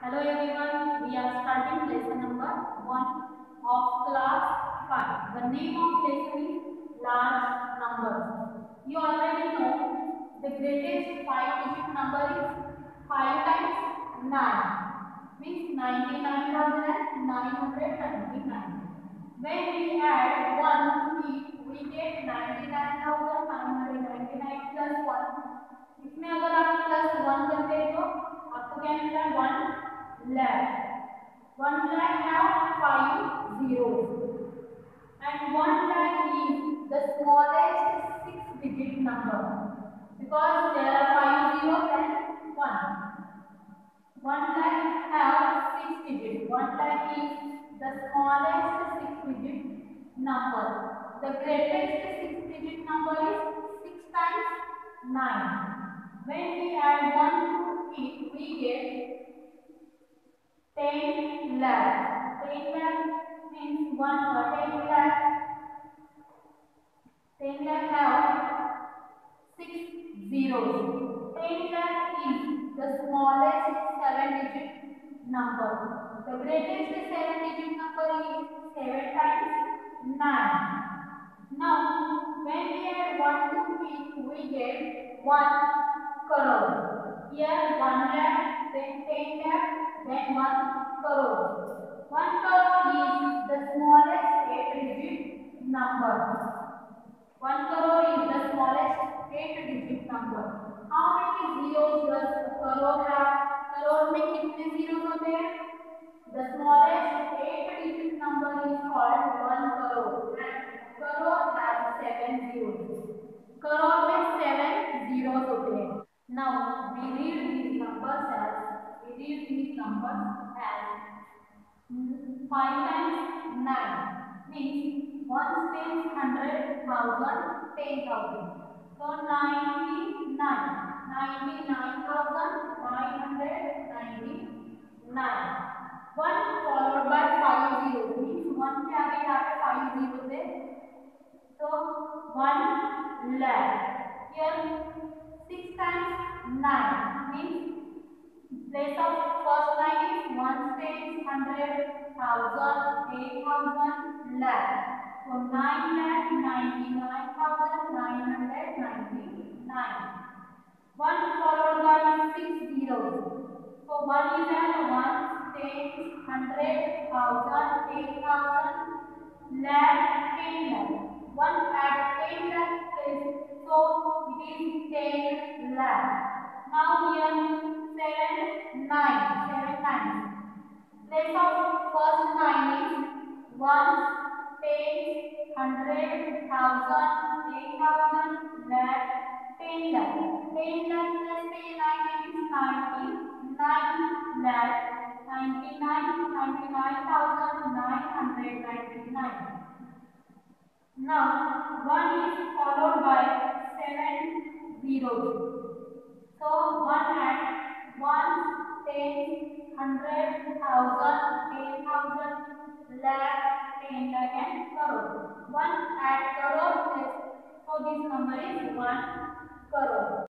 Hello everyone, we are starting lesson number 1 of class 5. The name of lesson is large numbers. You already know the greatest 5-digit number is 5 times 9, means 99,999. When we add 1 to it, we get 99,999 plus 1. इसमें अगर आप plus 1 करते हैं तो आपको क्या मिलता है 1 lakh. 1 lakh have 5 zeros and 1 lakh is the smallest 6-digit number because there are 5 zeros and 1. 1 lakh have 6 digits. 1 lakh is the smallest 6-digit number. The greatest 6-digit number is 6 times 9. When we add 1 to it, we get 10 lakh. 10 lakh means 1 or 10 lakh. 10 lakh have 6 zeros. 10 lakh is the smallest 7-digit number. The greatest 7-digit number is 7 times 9. Now, when we add 1 to it, we get 1 crore. Here 1 lakh, then 10 lakh, then 1 crore. 1 crore is the smallest 8-digit number. 1 crore is the smallest 8-digit number. How many zeros does crore have? Crore में कितने zeros होते हैं? The smallest 8-digit number is called 1 crore. Crore has 7 zeros. Crore में 7 zeros होते हैं. Now we read these numbers as 5 times 9 means 1 tens 100, 1000, 10,000. So 99,999. 1 followed by 5 zeros means 1 के आगे यहाँ पे 5 zeros है. So 1 lakh. Here 6 times 9 means place of first line is 1 tens 100, 1000, 8,000, lakh. So 9,99,999. 1 followed by 6 zeros. So 1 is at 1 tens 100, 1000, 8,000, lakh, 10 lakh. 1 at 10 lakh place. So it is 10 lakh. Now here 7 9. Place of first 9 is 1 tens 100, 1000, 8,000, lakh, 10 lakh. 10 lakh plus 9 is 99 lakh. 99,999. Now 1 is followed by 7 zeros. So 1 at 1 tens 100, 1000, 10,000, lakh, 10 lakh and crore. 1 at crore place. So this number is 1 crore.